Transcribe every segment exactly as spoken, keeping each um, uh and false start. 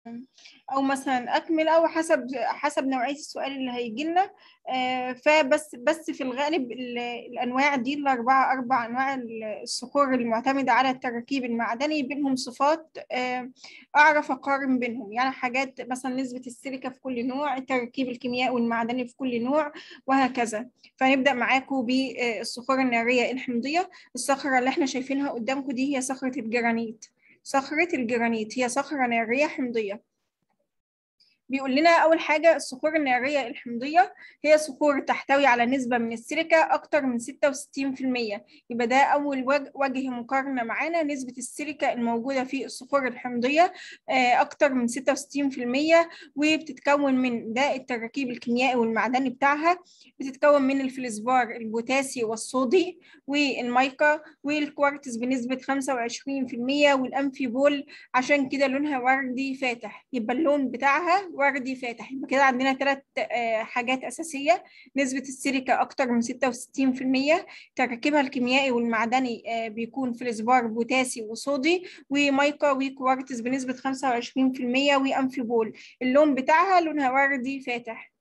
او مثلا اكمل، او حسب حسب نوعيه السؤال اللي هيجي لنا. آه، فبس بس في الغالب ال- الانواع دي الاربعه اربع انواع الصخور المعتمده على التركيب المعدني بينهم صفات آه، اعرف اقارن بينهم، يعني حاجات مثلا نسبه السيليكا في كل نوع، التركيب الكيميائي والمعدني في كل نوع، وهكذا. فنبدا معاكم بالصخور الناريه الحمضيه. الصخره اللي احنا شايفينها قدامكم دي هي صخره الجرانيت. صخره الجرانيت هي صخره ناريه حمضيه. بيقول لنا أول حاجة الصخور النارية الحمضية هي صخور تحتوي على نسبة من السيليكا أكتر من ستة وستين في المية. يبقى ده أول وجه, وجه مقارنة معانا، نسبة السيليكا الموجودة في الصخور الحمضية أكتر من ستة وستين في المية، وبتتكون من ده التركيب الكيميائي والمعدني بتاعها. بتتكون من الفلزبار البوتاسي والصودي والمايكا والكوارتز بنسبة خمسة وعشرين في المية والأمفيبول، عشان كده لونها وردي فاتح. يبقى اللون بتاعها وردي فاتح. يبقى كده عندنا ثلاث حاجات أساسية: نسبة السيليكا أكتر من ستة وستين في المية، تركيبها الكيميائي والمعدني بيكون فلزبار بوتاسي وصودي ومايكا وكوارتز بنسبة خمسة وعشرين في المية وأمفيبول. اللون بتاعها لونها وردي فاتح.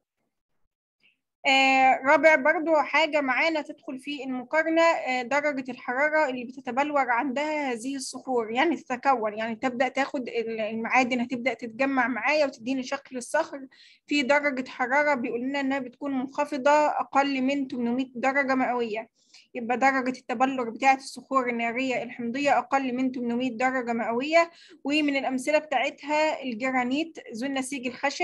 آه رابع برضو حاجة معانا تدخل في المقارنة، آه درجة الحرارة اللي بتتبلور عندها هذه الصخور، يعني تتكون، يعني تبدأ تاخد المعادن، هتبدأ تتجمع معايا وتديني شكل الصخر في درجة حرارة بيقول لنا إنها بتكون منخفضة أقل من ثمانمائة درجة مئوية. يبقى درجة التبلور بتاعة الصخور النارية الحمضية أقل من ثمانمائة درجة مئوية. ومن الأمثلة بتاعتها الجرانيت ذو النسيج الخشن.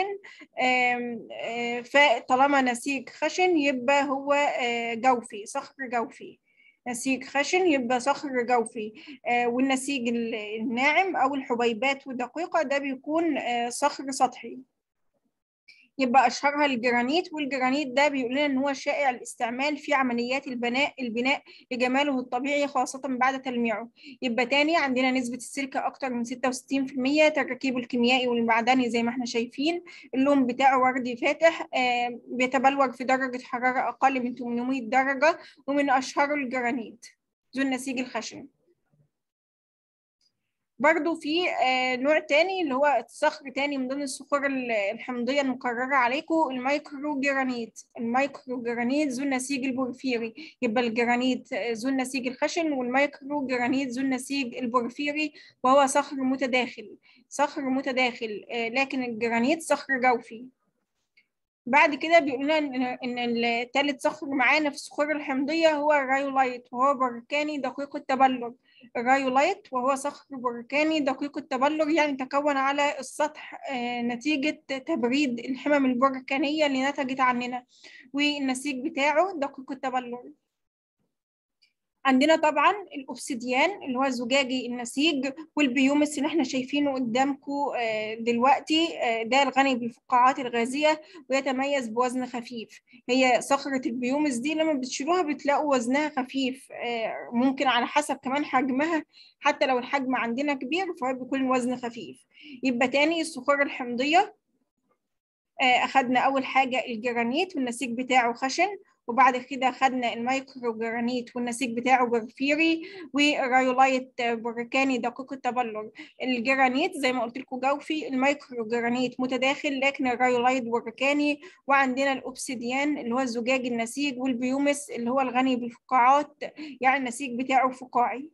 فطالما نسيج خشن يبقى هو جوفي، صخر جوفي. نسيج خشن يبقى صخر جوفي. والنسيج الناعم أو الحبيبات والدقيقة ده بيكون صخر سطحي. يبقى أشهرها الجرانيت. والجرانيت ده بيقول لنا إن هو شائع الاستعمال في عمليات البناء البناء لجماله الطبيعي خاصة بعد تلميعه. يبقى تاني عندنا نسبة السيليكا أكتر من ستة وستين في المية، تركيبه الكيميائي والمعدني زي ما احنا شايفين، اللون بتاعه وردي فاتح، آه بيتبلور في درجة حرارة أقل من ثمانمائة درجة، ومن أشهره الجرانيت ذو النسيج الخشن. برضو في آه نوع تاني اللي هو صخر تاني من ضمن الصخور الحمضية المقررة عليكم، المايكرو جرانيت. المايكرو جرانيت ذو النسيج البورفيري. يبقى الجرانيت ذو النسيج الخشن، والمايكرو جرانيت ذو النسيج البورفيري، وهو صخر متداخل. صخر متداخل آه لكن الجرانيت صخر جوفي. بعد كده بيقول لنا ان الثالث صخر معانا في الصخور الحمضيه هو الرايولايت، وهو بركاني دقيق التبلور. الرايولايت وهو صخر بركاني دقيق التبلور، يعني تكون على السطح نتيجه تبريد الحمم البركانيه اللي نتجت عننا، والنسيج بتاعه دقيق التبلور. عندنا طبعا الاوبسيديان اللي هو زجاجي النسيج، والبيومس اللي احنا شايفينه قدامكم دلوقتي، ده الغني بالفقاعات الغازيه ويتميز بوزن خفيف. هي صخره البيومس دي لما بتشيلوها بتلاقوا وزنها خفيف، ممكن على حسب كمان حجمها، حتى لو الحجم عندنا كبير فهو بيكون الوزن خفيف. يبقى تاني الصخور الحمضيه، أخدنا أول حاجة الجرانيت والنسيج بتاعه خشن، وبعد كده خدنا المايكرو جرانيت والنسيج بتاعه برفيري، والرايولايت بركاني دقيق التبلور. الجرانيت زي ما قلت لكم جوفي، المايكرو جرانيت متداخل لكن الرايولايت بركاني. وعندنا الأوبسيديان اللي هو زجاج النسيج، والبيومس اللي هو الغني بالفقاعات يعني النسيج بتاعه فقاعي.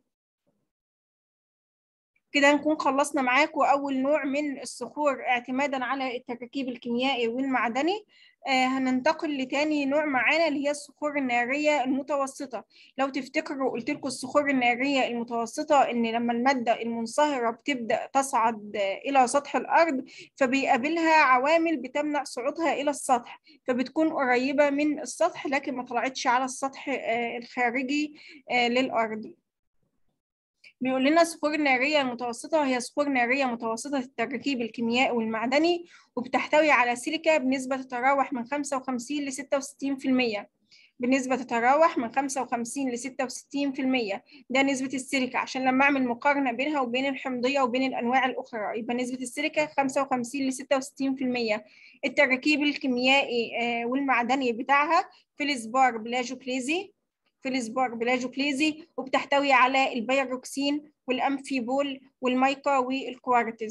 كده نكون خلصنا معاكم أول نوع من الصخور اعتمادا على التركيب الكيميائي والمعدني. آه هننتقل لتاني نوع معانا اللي هي الصخور النارية المتوسطة. لو تفتكروا قلت لكم الصخور النارية المتوسطة إن لما المادة المنصهرة بتبدأ تصعد آه إلى سطح الأرض فبيقابلها عوامل بتمنع صعودها إلى السطح، فبتكون قريبة من السطح لكن ما طلعتش على السطح آه الخارجي آه للأرض. بيقول لنا الصخور النارية المتوسطة هي صخور نارية متوسطة التركيب الكيميائي والمعدني، وبتحتوي على سيليكا بنسبة تتراوح من خمسة وخمسين ل ستة وستين في المية. بنسبة تتراوح من خمسة وخمسين ل ستة وستين في المية، ده نسبة السيليكا. عشان لما أعمل مقارنة بينها وبين الحمضية وبين الأنواع الأخرى يبقى نسبة السيليكا خمسة وخمسين ل ستة وستين في المية. التركيب الكيميائي والمعدني بتاعها فلزبار بلاجوكليزي فلزبار بلاجوكليزي، وبتحتوي على البيروكسين والأمفيبول والمايكا والكوارتز.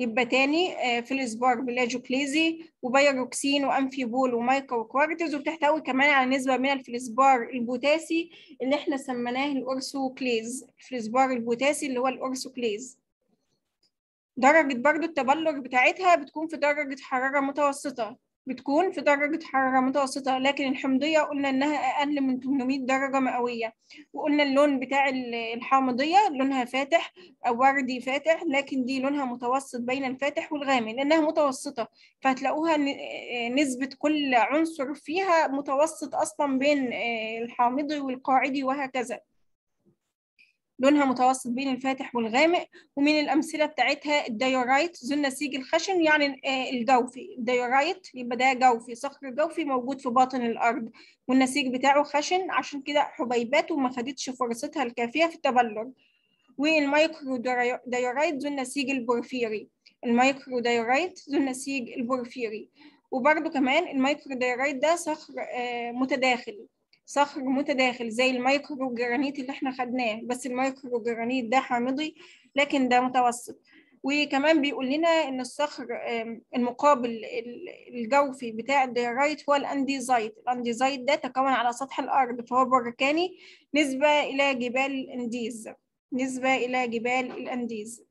يبقى تاني فيلزبار بلاجوكليزي وبيروكسين وأمفيبول ومايكا وكوارتز، وبتحتوي كمان على نسبة من الفلزبار البوتاسي اللي احنا سميناه الأورثوكليز، الفلزبار البوتاسي اللي هو الأورثوكليز. درجة برضو التبلور بتاعتها بتكون في درجة حرارة متوسطة، بتكون في درجة حرارة متوسطة، لكن الحمضية قلنا إنها أقل من ثمانمائة درجة مئوية. وقلنا اللون بتاع الحامضية لونها فاتح أو وردي فاتح، لكن دي لونها متوسط بين الفاتح والغامق لأنها متوسطة، فهتلاقوها نسبة كل عنصر فيها متوسط أصلا بين الحامضي والقاعدي وهكذا، لونها متوسط بين الفاتح والغامق. ومن الأمثلة بتاعتها الديورايت ذو النسيج الخشن، يعني الجوفي. الديورايت يبقى ده جوفي، صخر جوفي موجود في باطن الأرض والنسيج بتاعه خشن، عشان كده حبيباته ما خدتش فرصتها الكافية في التبلور. والمايكرو ديورايت ذو النسيج البورفيري، المايكرو ديورايت ذو النسيج البورفيري. وبرده كمان المايكرو ديورايت ده صخر متداخل، صخر متداخل زي المايكرو جرانيت اللي احنا خدناه، بس المايكرو جرانيت ده حامضي لكن ده متوسط. وكمان بيقول لنا ان الصخر المقابل الجوفي بتاع الديورايت هو الانديزايت. الانديزايت ده تكون على سطح الارض، فهو بركاني نسبة الى جبال الانديز، نسبة الى جبال الانديز.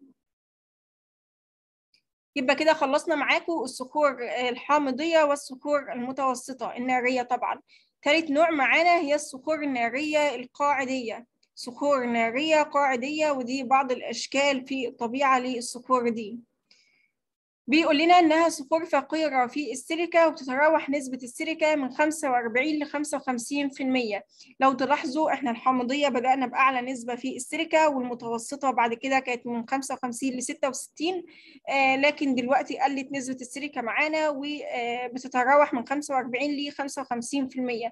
يبقى كده خلصنا معاكم الصخور الحامضية والصخور المتوسطة النارية. طبعا ثالث نوع معانا هي الصخور النارية القاعدية، صخور نارية قاعدية، ودي بعض الأشكال في الطبيعة للصخور دي. بيقول لنا إنها صخور فقيرة في السيليكا، وبتتراوح نسبة السيليكا من خمسة وأربعين ل خمسة وخمسين بالمية. لو تلاحظوا إحنا الحامضية بدأنا بأعلى نسبة في السيليكا، والمتوسطة بعد كده كانت من خمسة وخمسين ل ستة وستين، آه لكن دلوقتي قلت نسبة السيليكا معانا وبتتراوح من خمسة وأربعين ل خمسة وخمسين بالمية.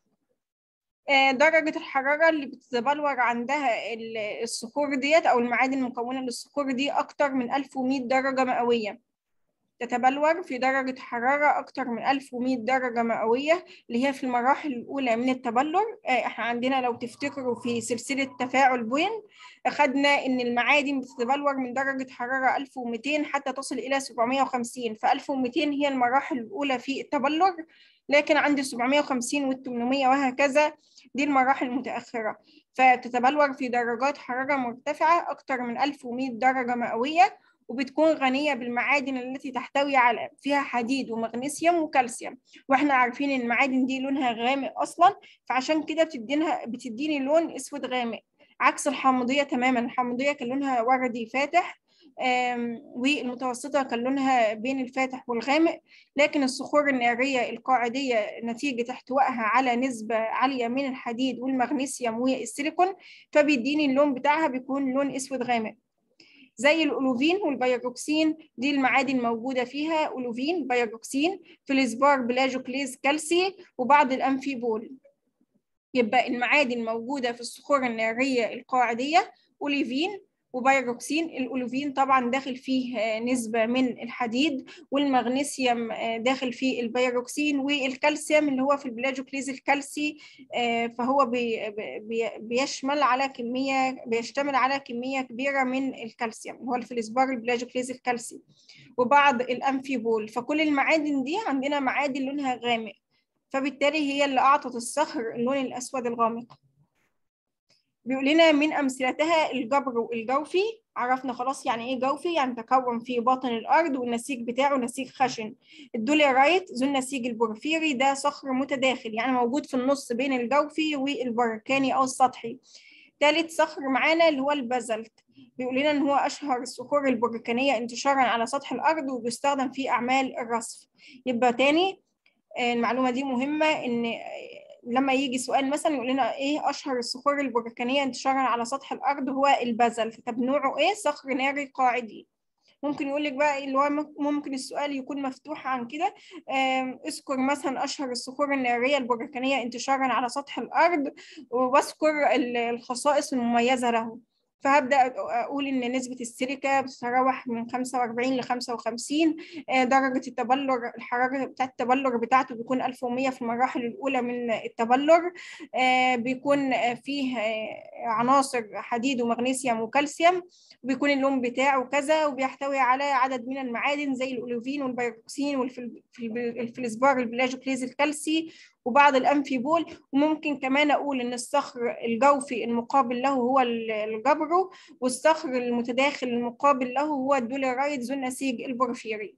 درجة الحرارة اللي بتتبلور عندها الصخور ديت أو المعادن المكونة للصخور دي أكتر من ألف ومئة درجة مئوية، تتبلور في درجة حرارة أكتر من ألف ومئة درجة مئوية، اللي هي في المراحل الأولى من التبلور. إحنا عندنا لو تفتكروا في سلسلة تفاعل بوين أخدنا إن المعادن بتتبلور من درجة حرارة ألف ومئتين حتى تصل إلى سبعمائة وخمسين، ف ألف ومئتين هي المراحل الأولى في التبلور، لكن عند سبعمائة وخمسين وال ثمانمائة وهكذا دي المراحل المتأخرة. فتتبلور في درجات حرارة مرتفعة أكتر من ألف ومئة درجة مئوية، وبتكون غنية بالمعادن التي تحتوي على فيها حديد ومغنيسيوم وكالسيوم، واحنا عارفين ان المعادن دي لونها غامق اصلا، فعشان كده بتدينها بتديني لون اسود غامق، عكس الحامضية تماما. الحامضية كان لونها وردي فاتح، والمتوسطة كان لونها بين الفاتح والغامق. لكن الصخور النارية القاعدية نتيجة احتوائها على نسبة عالية من الحديد والمغنيسيوم والسيليكون، فبيديني اللون بتاعها بيكون لون اسود غامق. زي الأولوفين والبيروكسين، دي المعادن موجودة فيها أولوفين، بيروكسين، فلزبار بلاجوكليز كالسي، وبعض الأمفيبول. يبقى المعادن موجودة في الصخور النارية القاعدية أوليفين وبيروكسين. الأولوفين طبعا داخل فيه نسبة من الحديد، والمغنيسيوم داخل فيه البيروكسين، والكالسيوم اللي هو في البلاجوكليز الكالسي، فهو بي بي بيشمل على كمية بيشتمل على كمية كبيرة من الكالسيوم، هو الفلزبار البلاجوكليز الكالسي، وبعض الأمفيبول. فكل المعادن دي عندنا معادن لونها غامق، فبالتالي هي اللي أعطت الصخر اللون الأسود الغامق. بيقول لنا من أمثلتها الجبر الجوفي. عرفنا خلاص يعني إيه جوفي، يعني تكون في باطن الأرض والنسيج بتاعه نسيج خشن. الدوليرايت ذو النسيج البورفيري ده صخر متداخل، يعني موجود في النص بين الجوفي والبركاني أو السطحي. ثالث صخر معانا اللي هو البازلت، بيقول لنا إن هو أشهر الصخور البركانية انتشارا على سطح الأرض وبيستخدم في أعمال الرصف. يبقى تاني المعلومة دي مهمة، إن لما يجي سؤال مثلا يقول لنا إيه أشهر الصخور البركانية انتشارا على سطح الأرض، هو البازلت. طب نوعه إيه؟ صخر ناري قاعدي. ممكن يقول لك بقى اللي هو ممكن السؤال يكون مفتوح عن كده، اذكر مثلا أشهر الصخور النارية البركانية انتشارا على سطح الأرض، واذكر الخصائص المميزة له. فهبدأ أقول إن نسبة السيليكا بتتراوح من خمسة وأربعين ل خمسة وخمسين. درجة التبلور، الحرارة بتاعة التبلور بتاعته بيكون ألف ومية في المراحل الأولى من التبلور. بيكون فيه عناصر حديد ومغنيسيوم وكالسيوم، وبيكون اللون بتاعه كذا، وبيحتوي على عدد من المعادن زي الأولوفين والبيروكسين والفلزبار البلاجوكليز الكالسي وبعض الأنفيبول. وممكن كمان أقول إن الصخر الجوفي المقابل له هو الجبرو، والصخر المتداخل المقابل له هو الدوليرايت ذو النسيج البورفيري.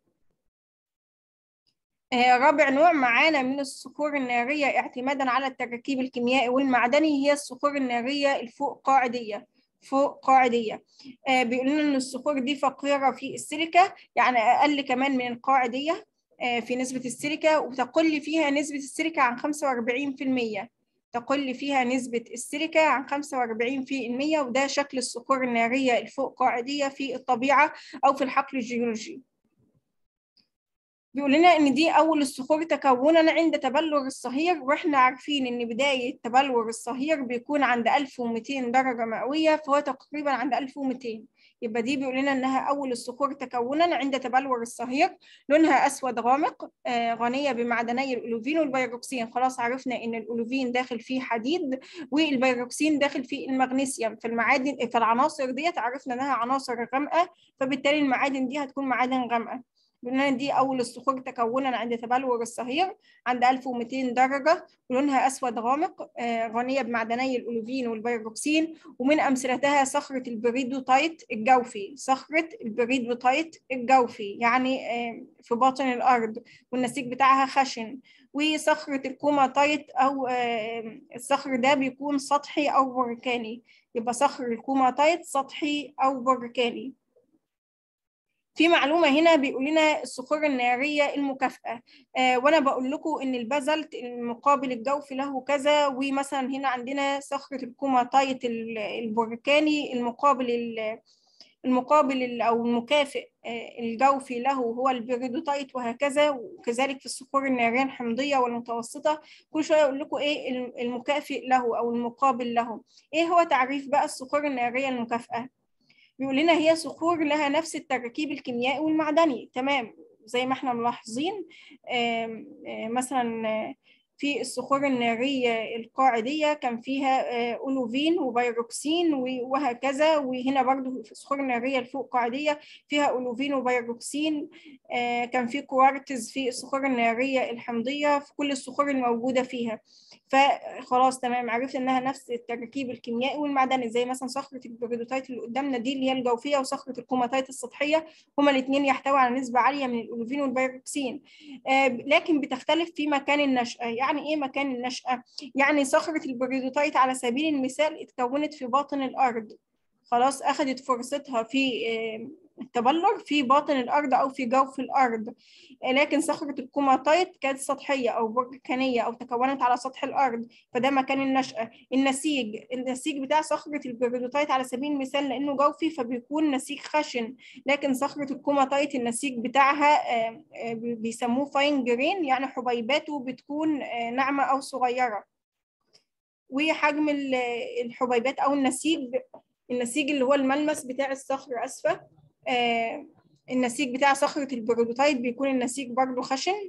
رابع نوع معانا من الصخور النارية اعتمادا على التركيب الكيميائي والمعدني هي الصخور النارية الفوق قاعدية. فوق قاعدية آه بيقول لنا إن الصخور دي فقيرة في السيليكا، يعني أقل كمان من القاعدية آه في نسبة السيليكا، وتقل فيها نسبة السيليكا عن خمسة وأربعين في المية. تقل فيها نسبة السيليكا عن خمسة وأربعين في المية، وده شكل الصخور النارية الفوق قاعدية في الطبيعة أو في الحقل الجيولوجي. بيقول لنا ان دي اول الصخور تكونا عند تبلور الصهير، واحنا عارفين ان بدايه تبلور الصهير بيكون عند ألف ومئتين درجه مئويه، فهو تقريبا عند ألف ومئتين. يبقى دي بيقول لنا انها اول الصخور تكونا عند تبلور الصهير. لونها اسود غامق، آه غنيه بمعدني الأولوفين والبيروكسين. خلاص عرفنا ان الأولوفين داخل فيه حديد والبيروكسين داخل فيه المغنيسيوم. في المعادن في العناصر ديت عرفنا انها عناصر غامقه، فبالتالي المعادن دي هتكون معادن غامقه. قلنا دي أول الصخور تكونا عند تبلور الصهير عند ألف ومئتين درجة، ولونها أسود غامق، آه غنية بمعدني الأولوفين والبيروكسين. ومن أمثلتها صخرة البريدوتايت الجوفي. صخرة البريدوتايت الجوفي يعني آه في باطن الأرض، والنسيج بتاعها خشن. وصخرة الكوماتايت أو آه الصخر ده بيكون سطحي أو بركاني. يبقى صخر الكوماتايت سطحي أو بركاني. في معلومة هنا بيقول لنا الصخور النارية المكافئة، آه وأنا بقول لكم إن البازلت المقابل الجوفي له كذا، ومثلا هنا عندنا صخرة الكوماتايت البركاني المقابل المقابل أو المكافئ آه الجوفي له هو البريدوتايت، وهكذا. وكذلك في الصخور النارية الحمضية والمتوسطة. كل شوية أقول لكم إيه المكافئ له أو المقابل له. إيه هو تعريف بقى الصخور النارية المكافئة؟ بيقول لنا هي صخور لها نفس التركيب الكيميائي والمعدني، تمام زي ما احنا ملاحظين. مثلا في الصخور النارية القاعدية كان فيها أولوفين وبيروكسين وهكذا، وهنا برضو في الصخور النارية الفوق قاعدية فيها أولوفين وبيروكسين. كان في كوارتز في الصخور النارية الحمضية في كل الصخور الموجودة فيها. فخلاص تمام عرفت انها نفس التركيب الكيميائي والمعدني، زي مثلا صخره البريدوتايت اللي قدامنا دي اللي هي الجوفيه، وصخره الكوماتايت السطحيه. هما الاثنين يحتوي على نسبه عاليه من الاولوفين والبيروكسين، آه لكن بتختلف في مكان النشأه. يعني ايه مكان النشأه؟ يعني صخره البريدوتايت على سبيل المثال اتكونت في باطن الارض، خلاص اخذت فرصتها في آه التبلور في باطن الأرض أو في جوف الأرض. لكن صخرة الكوماتايت كانت سطحية أو بركانية أو تكونت على سطح الأرض، فده مكان النشأة. النسيج النسيج بتاع صخرة البريدوتايت على سبيل المثال لأنه جوفي فبيكون نسيج خشن، لكن صخرة الكوماتايت النسيج بتاعها بيسموه فاين جرين، يعني حبيباته بتكون ناعمة أو صغيرة. وحجم الحبيبات أو النسيج النسيج اللي هو الملمس بتاع الصخر أسفة. آه النسيج بتاع صخرة البريدوتايت بيكون النسيج برضو خشن،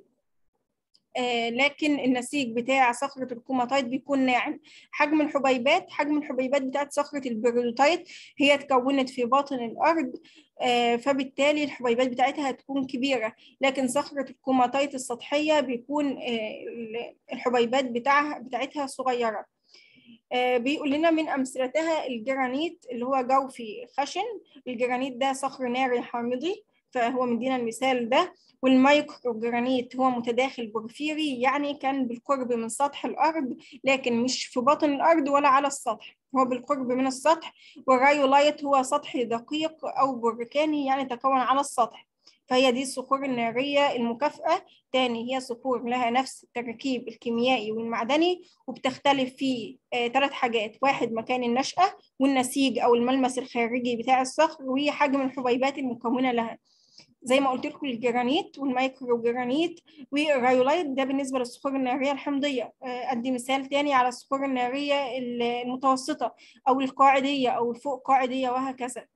آه لكن النسيج بتاع صخرة الكوماتايت بيكون ناعم. حجم الحبيبات حجم الحبيبات بتاعت صخرة البريدوتايت هي اتكونت في باطن الأرض، آه فبالتالي الحبيبات بتاعتها هتكون كبيرة، لكن صخرة الكوماتايت السطحية بيكون آه الحبيبات بتاعها بتاعتها صغيرة. آه بيقول لنا من أمثلتها الجرانيت اللي هو جوفي خشن. الجرانيت ده صخر ناري حامضي فهو مدينا المثال ده. والمايكرو جرانيت هو متداخل بورفيري، يعني كان بالقرب من سطح الأرض لكن مش في باطن الأرض ولا على السطح، هو بالقرب من السطح. والرايولايت هو سطحي دقيق أو بركاني يعني تكون على السطح. فهي دي الصخور النارية المكافئة. تاني هي صخور لها نفس التركيب الكيميائي والمعدني، وبتختلف في ثلاث آه حاجات: واحد مكان النشأة، والنسيج أو الملمس الخارجي بتاع الصخر، وحجم الحبيبات المكونة لها. زي ما قلت لكم الجرانيت والمايكرو جرانيت والرايولايت، ده بالنسبه للصخور الناريه الحمضيه. ادي مثال تاني على الصخور الناريه المتوسطه او القاعديه او الفوق قاعديه وهكذا.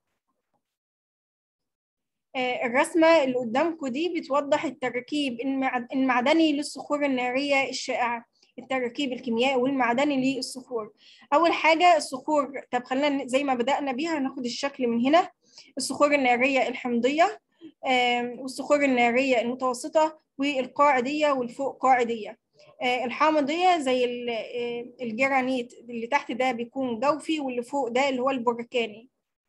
الرسمه اللي قدامكم دي بتوضح التركيب المعدني للصخور الناريه الشائعه، التركيب الكيميائي والمعدني للصخور. اول حاجه الصخور، طب خلينا زي ما بدانا بيها ناخد الشكل من هنا. الصخور الناريه الحمضيه والصخور الناريه المتوسطه والقاعديه والفوق قاعديه. الحامضيه زي الجرانيت اللي تحت ده بيكون جوفي، واللي فوق ده اللي هو البركاني،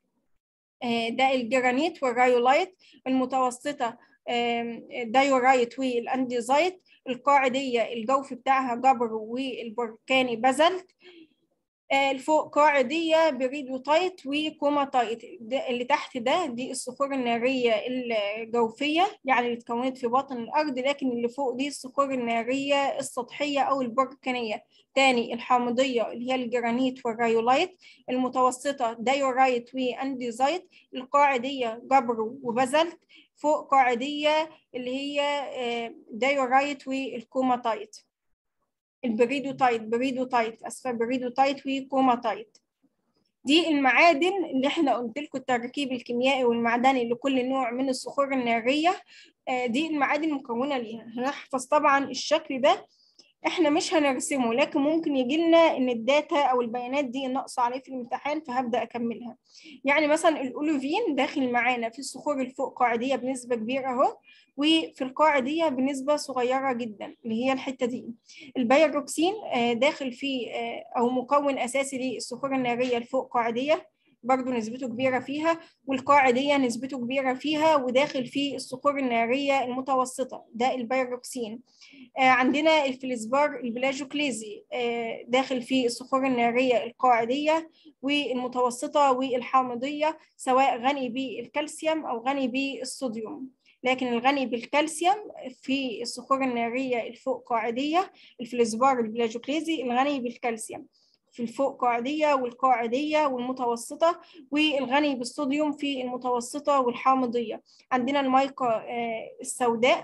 ده الجرانيت والرايولايت. المتوسطه دايورايت والانديزايت. القاعديه الجوفي بتاعها جبر والبركاني بازلت. الفوق قاعديه بريدوتايت وكوماتايت. اللي تحت ده دي الصخور الناريه الجوفيه، يعني اللي اتكونت في باطن الارض، لكن اللي فوق دي الصخور الناريه السطحيه او البركانيه. تاني الحامضيه اللي هي الجرانيت والرايولايت. المتوسطه دايورايت وانديزايت. القاعديه جبر وبازلت. فوق قاعديه اللي هي دايورايت والكوماتايت. البريدوتايت بريدوتايت اسفه بريدوتايت وكوماتايت. دي المعادن اللي احنا قلت لكم التركيب الكيميائي والمعدني لكل نوع من الصخور الناريه. دي المعادن المكونه ليها. هنحفظ طبعا الشكل ده، احنا مش هنرسمه، لكن ممكن يجي لنا ان الداتا او البيانات دي ناقصه عليه في الامتحان، فهبدا اكملها. يعني مثلا الاولوفين داخل معانا في الصخور الفوق قاعديه بنسبه كبيره اهو، وفي القاعديه بنسبه صغيره جدا اللي هي الحته دي. البيروكسين داخل في او مكون اساسي للصخور الناريه الفوق قاعديه، برضو نسبته كبيرة فيها، والقاعدية نسبته كبيرة فيها، وداخل في الصخور النارية المتوسطة ده البيروكسين. عندنا الفلزبار البلاجوكليزي داخل في الصخور النارية القاعدية والمتوسطة والحامضية، سواء غني بالكالسيوم أو غني بالصوديوم. لكن الغني بالكالسيوم في الصخور النارية الفوق قاعدية الفلزبار البلاجوكليزي الغني بالكالسيوم في الفوق قاعدية والقاعدية والمتوسطة، والغني بالصوديوم في المتوسطة والحامضية. عندنا المايكا السوداء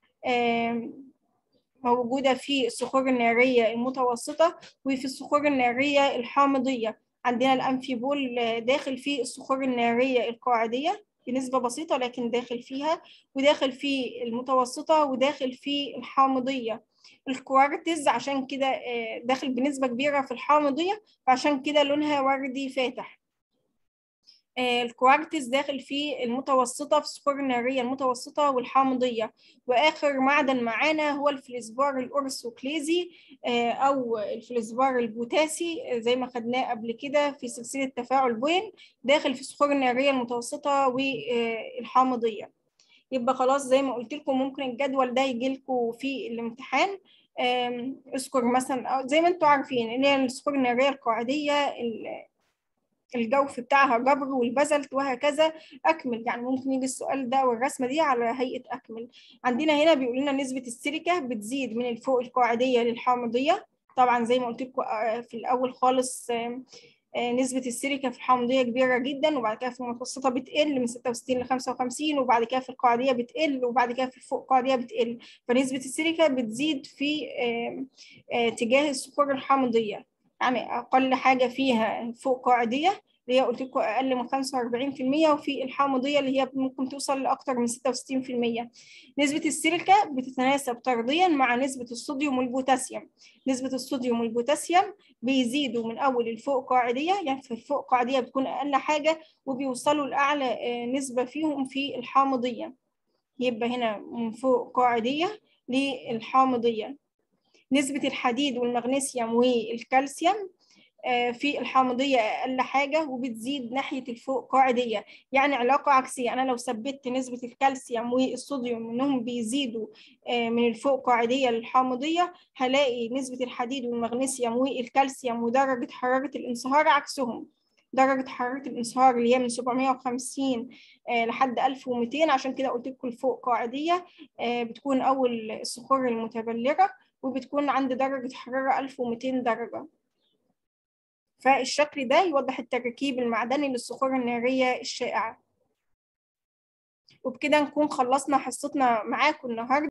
موجودة في الصخور النارية المتوسطة وفي الصخور النارية الحامضية. عندنا الأمفيبول داخل في الصخور النارية القاعدية بنسبة بسيطة، لكن داخل فيها، وداخل في المتوسطة، وداخل في الحامضية. الكوارتز عشان كده داخل بنسبة كبيرة في الحامضية، فعشان كده لونها وردي فاتح. الكوارتز داخل في المتوسطة في الصخور النارية المتوسطة والحامضية. وآخر معدن معانا هو الفلزبار الأورثوكليزي أو الفلزبار البوتاسي زي ما خدناه قبل كده في سلسلة تفاعل بوين، داخل في الصخور النارية المتوسطة والحامضية. يبقى خلاص زي ما قلت لكم ممكن الجدول ده يجي لكم في الامتحان. اذكر مثلا زي ما انتم عارفين اللي هي الصخور النارية القاعدية الجوف بتاعها جبر والبازلت وهكذا. اكمل، يعني ممكن يجي السؤال ده والرسمه دي على هيئه اكمل. عندنا هنا بيقول لنا نسبه السيليكا بتزيد من الفوق القاعديه للحامضيه. طبعا زي ما قلت لكم في الاول خالص نسبة السيليكا في الحامضية كبيرة جدا، وبعد كده في المتوسطة بتقل من ستة وستين ل خمسة وخمسين، وبعد كده في القاعدية بتقل، وبعد كده في الفوق قاعدية بتقل. فنسبة السيليكا بتزيد في اتجاه الصخور الحامضية، يعني أقل حاجة فيها فوق قاعدية اللي هي قلت لكم أقل من خمسة وأربعين في المية، وفي الحامضية اللي هي ممكن توصل لأكثر من ستة وستين في المية. نسبة السيليكا بتتناسب طرديا مع نسبة الصوديوم والبوتاسيوم. نسبة الصوديوم والبوتاسيوم بيزيدوا من أول الفوق قاعدية، يعني في الفوق قاعدية بتكون أقل حاجة، وبيوصلوا لأعلى نسبة فيهم في الحامضية. يبقى هنا من فوق قاعدية للحامضية. نسبة الحديد والمغنيسيوم والكالسيوم في الحامضية أقل حاجة، وبتزيد ناحية الفوق قاعدية، يعني علاقة عكسية. أنا لو ثبت نسبة الكالسيوم والصوديوم إنهم بيزيدوا من الفوق قاعدية للحامضية، هلاقي نسبة الحديد والمغنيسيوم والكالسيوم ودرجة حرارة الانصهار عكسهم. درجة حرارة الانصهار اللي هي من سبعمية وخمسين لحد ألف ومئتين، عشان كده قلت لكم الفوق قاعدية بتكون أول الصخور المتبلرة، وبتكون عند درجة حرارة ألف ومئتين درجة. فالشكل ده يوضح التركيب المعدني للصخور النارية الشائعة. وبكده نكون خلصنا حصتنا معاكم النهاردة.